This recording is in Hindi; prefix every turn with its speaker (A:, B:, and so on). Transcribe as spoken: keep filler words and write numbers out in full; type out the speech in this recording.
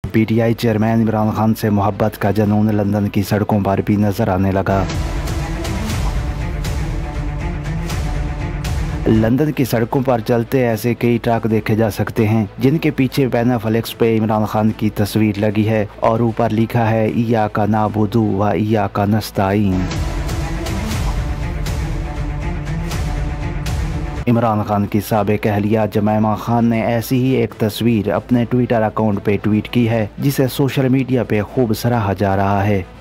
A: पीटीआई चेयरमैन इमरान खान से मोहब्बत का जुनून लंदन की सड़कों पर भी नजर आने लगा। लंदन की सड़कों पर चलते ऐसे कई ट्रक देखे जा सकते हैं जिनके पीछे बैनर फ्लेक्स पे इमरान खान की तस्वीर लगी है और ऊपर लिखा है इय्याका नअबुदु व इय्याका नस्तईन। इमरान खान की साबिक अहलिया जमैमा खान ने ऐसी ही एक तस्वीर अपने ट्विटर अकाउंट पे ट्वीट की है जिसे सोशल मीडिया पे खूब सराहा जा रहा है।